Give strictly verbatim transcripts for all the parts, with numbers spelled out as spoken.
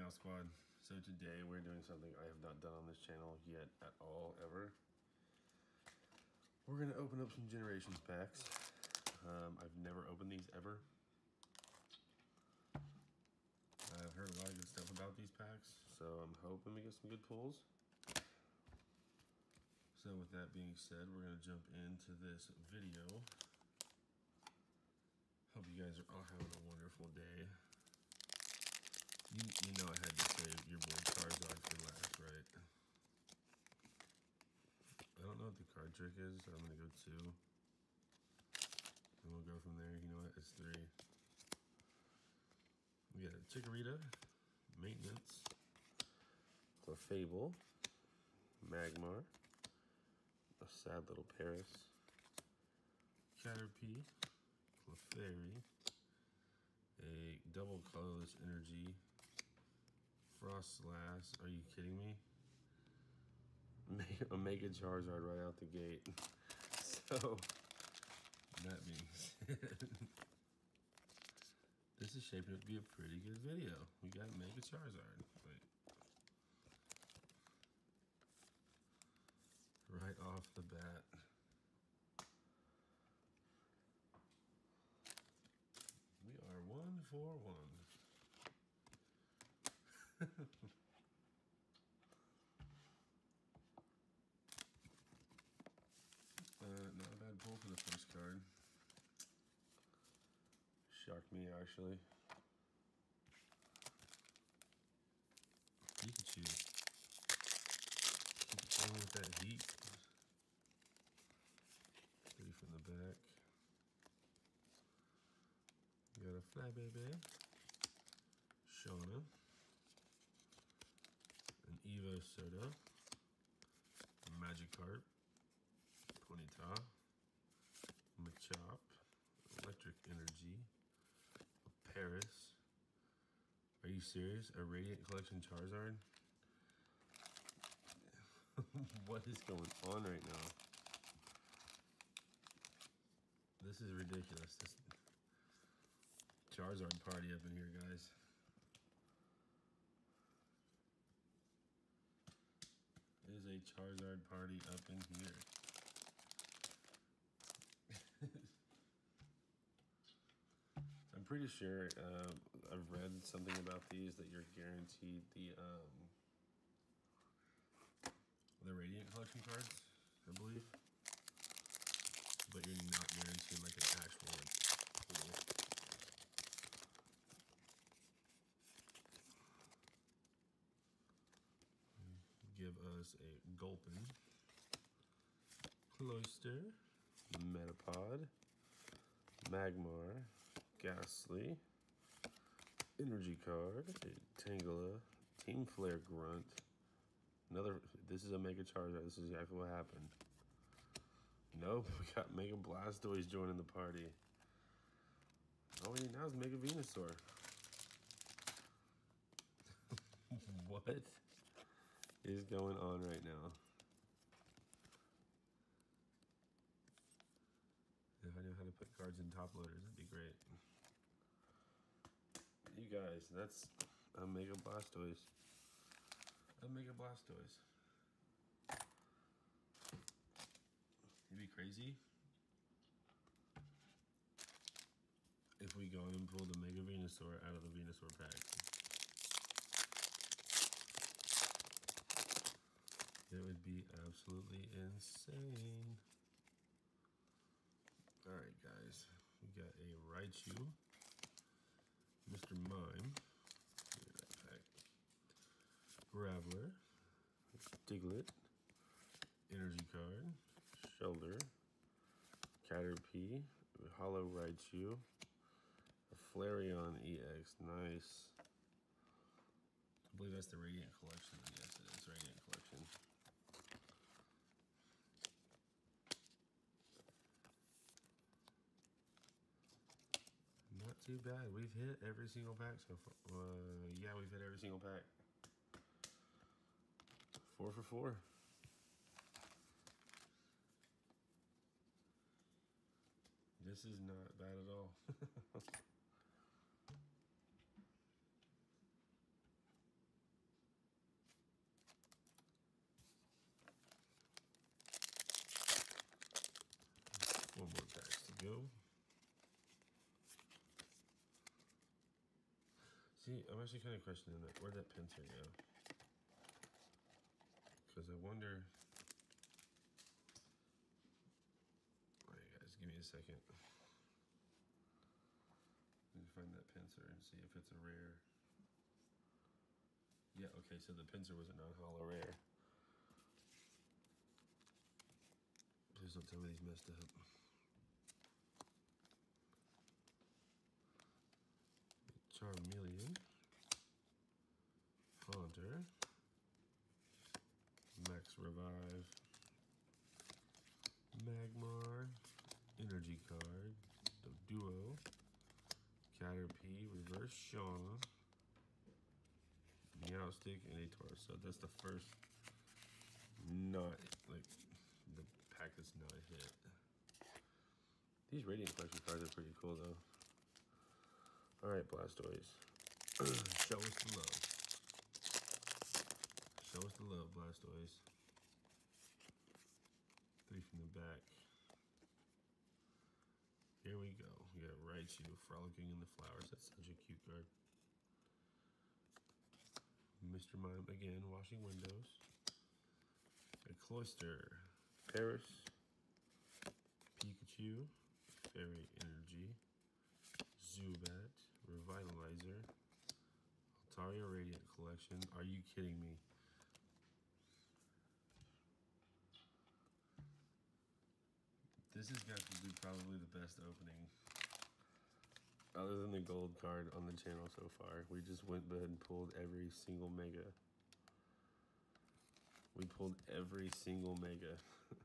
Hangout Squad. So today we're doing something I have not done on this channel yet at all, ever. We're gonna open up some Generations packs. Um, I've never opened these ever. I've heard a lot of good stuff about these packs, so I'm hoping we get some good pulls. So with that being said, we're gonna jump into this video. Hope you guys are all having a wonderful day. You, you know I had to save your boy Charizard for last, right? I don't know what the card trick is, so I'm gonna go two. And we'll go from there. You know what? It's three. We got a Chikorita, Maintenance, Clefable, Magmar, a sad little Paris, Caterpie, Clefairy, a double colorless energy, Frostlass. Are you kidding me? A Mega Charizard right out the gate. So, that being said, this is shaping up to be a pretty good video. We got Mega Charizard. Wait. Right off the bat. We are one for one. uh, not a bad pull for the first card. Shocked me, actually. Pikachu. Keep playing with that heat. Three from the back. We got a Flybaby, Shauna, an Evo Soda, a Magikarp, Ponyta, Machop, Electric Energy, a Paris. Are you serious? A Radiant Collection Charizard? What is going on right now? This is ridiculous. This Charizard party up in here, guys. It is a Charizard party up in here. I'm pretty sure uh, I've read something about these that you're guaranteed the um, the Radiant Collection cards, I believe, but you're not guaranteed like an actual pull. Give us a Gulpin, Cloyster, Metapod, Magmar, Ghastly, Energy Card, a Tangela, Team Flare Grunt, another, this is a Mega Charizard, this is exactly what happened. Nope, we got Mega Blastoise joining the party. All we need now is Mega Venusaur. What is going on right now? If I knew how to put cards in top loaders, that'd be great. You guys, that's a Mega Blastoise. A Mega Blastoise. It'd be crazy if we go and pull the Mega Venusaur out of the Venusaur pack. It would be absolutely insane. All right, guys. We got a Raichu, Mister Mime, give me that pack. Graveler, Diglett, Energy Card, Shelter, Caterpie, Hollow Raichu, a Flareon E X, nice. I believe that's the Radiant Collection. Yes, it is Radiant Collection. Not too bad. We've hit every single pack so far. Uh, yeah, we've hit every single pack. Four for four. This is not bad at all. See, I'm actually kind of questioning that. Where'd that pincer go? Because I wonder... Alright guys, give me a second. Let me find that pincer and see if it's a rare. Yeah, okay, so the pincer was a non-holo rare. Please don't tell me these messed up. Charmeleon. Haunter. Max Revive. Magmar. Energy card. The Duo. Caterpie. Reverse Shauna. Meowstic and a Tauros. So that's the first not like the pack that's not a hit. These Radiant Collection cards are pretty cool though. Alright, Blastoise. Show us the love. Show us the love, Blastoise. Three from the back. Here we go. We got Raichu frolicking in the flowers. That's such a cute card. Mister Mime again, washing windows. A Cloyster, Paris, Pikachu, Fairy Energy, Zubat, Revitalizer, Altaria Radiant Collection. Are you kidding me? This has got to be probably the best opening. Other than the gold card on the channel so far. We just went ahead and pulled every single mega. We pulled every single mega.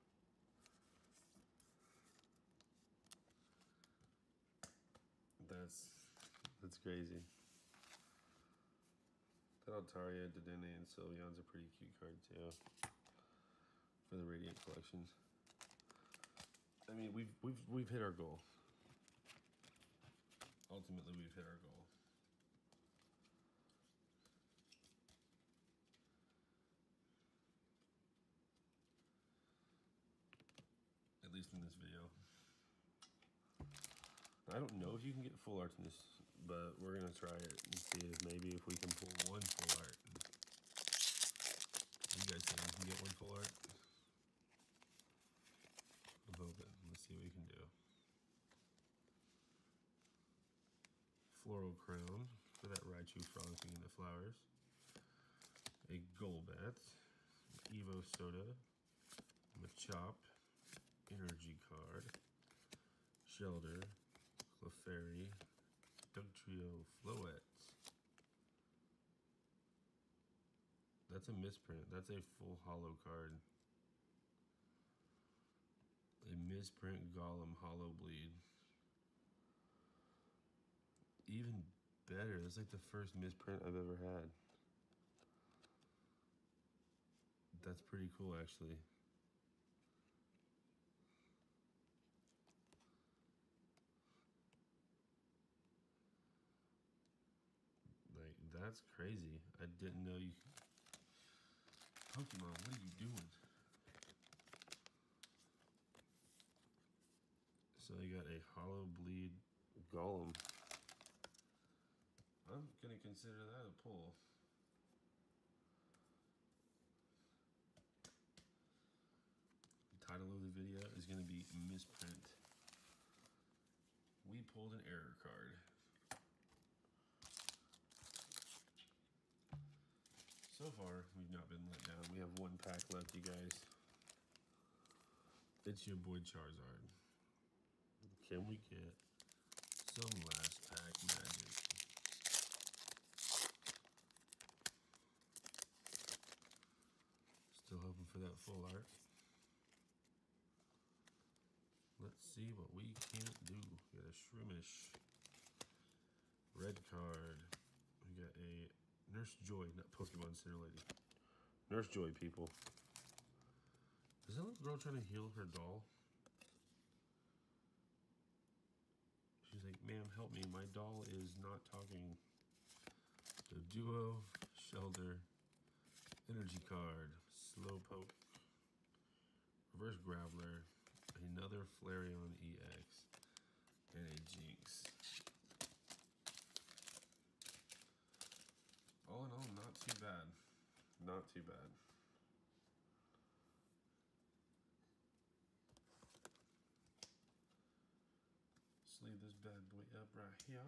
That's that's crazy. That Altaria, Dedenne, and Sylveon's a pretty cute card too. For the Radiant collections. I mean, we've we've we've hit our goal. Ultimately, we've hit our goal. At least in this video. I don't know if you can get full art in this, but we're gonna try it and see if maybe if we can pull one full art. You guys think we can get one full art? I'm hoping. Let's see what we can do. Floral Crown for that Raichu frolicking in the flowers. A Golbat, Evo Soda, Machop, Energy card, Shelter, Clefairy, Dugtrio, Floette. That's a misprint. That's a full holo card. A misprint Golem Hollow Bleed. Even better. That's like the first misprint I've ever had. That's pretty cool, actually. Like, that's crazy. I didn't know you could... Pokemon, what are you doing? So I got a Hollow Bleed Golem. I'm gonna consider that a pull. The title of the video is gonna be Misprint. We pulled an error card. So far, we've not been let down. We have one pack left, you guys. It's your boy Charizard. Can we get some last pack magic? Still hoping for that full art. Let's see what we can't do. We got a Shroomish. Red card. We got a Nurse Joy, not Pokemon Center Lady. Nurse Joy, people. Is that little girl trying to heal her doll? She's like, ma'am, help me. My doll is not talking. The Duo, Shelter, Energy card, Slowpoke, Reverse Graveler, another Flareon E X, and a Jinx. not too bad. Sleeve this bad boy up right here.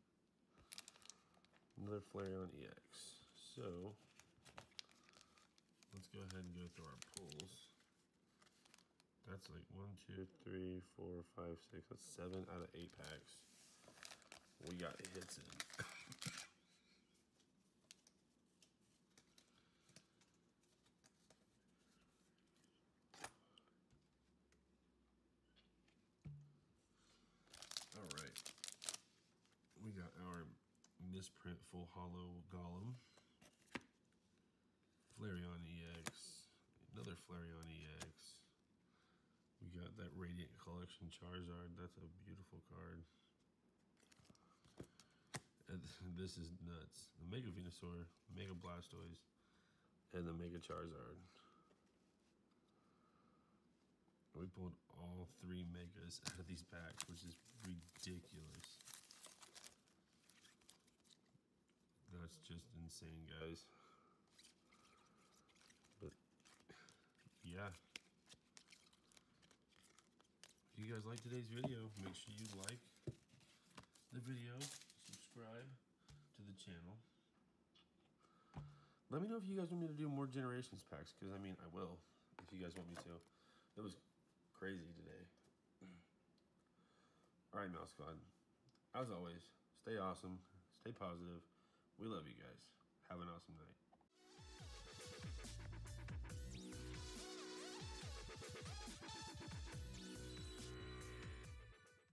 Another Flareon E X. So, let's go ahead and go through our pulls. That's like one, two, three, four, five, six. That's seven out of eight packs. We got hits in. All right. We got our misprint full hollow Golem. Flareon E X. Another Flareon E X. We got that Radiant Collection Charizard. That's a beautiful card. And this is nuts. The Mega Venusaur, Mega Blastoise, and the Mega Charizard. We pulled all three Megas out of these packs, which is ridiculous. That's just insane, guys. But, yeah. If you guys like today's video, make sure you like the video, subscribe to the channel. Let me know if you guys want me to do more Generations packs, because, I mean, I will, if you guys want me to. It was crazy today. All right, Mouse Squad. As always, stay awesome, stay positive. We love you guys. Have an awesome night.